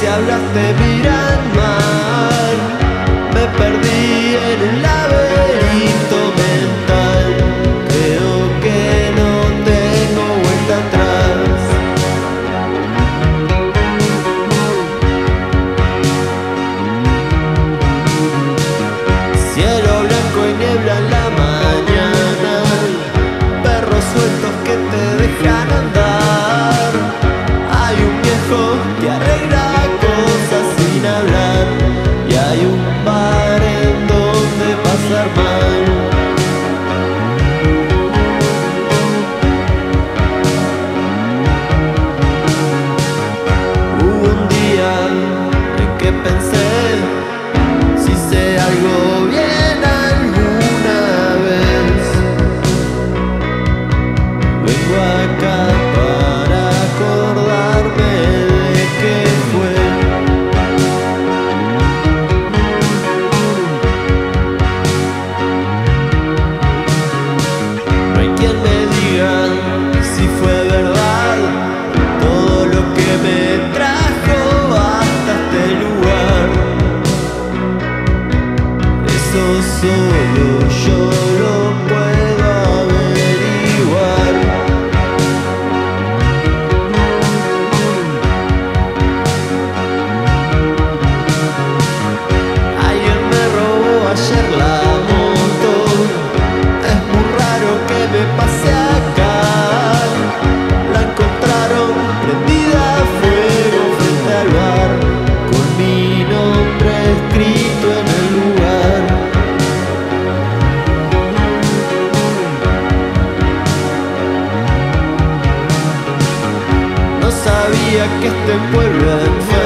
si hablaste mira al mar. Me perdí en un laberinto mental. Creo que no tengo vuelta atrás. Cielo blanco y niebla en la mañana, perros sueltos que te dejan andar. Hay un viejo que arregla cosas sin hablar, y hay un bar en donde pasar mal. Hubo un día en que pensé, si sé algo bien alguna vez, vengo acá para acordarme de qué fue. No hay quien me diga si fue verdad todo lo que me trajo hasta este lugar. Eso solo yo lo puedo averiguar. Alguien me robó ayer la moto. Es muy raro que me pase acá. La encontraron prendida a fuego frente al bar, con mi nombre escrito en el lugar. No sabía que este pueblo enfermo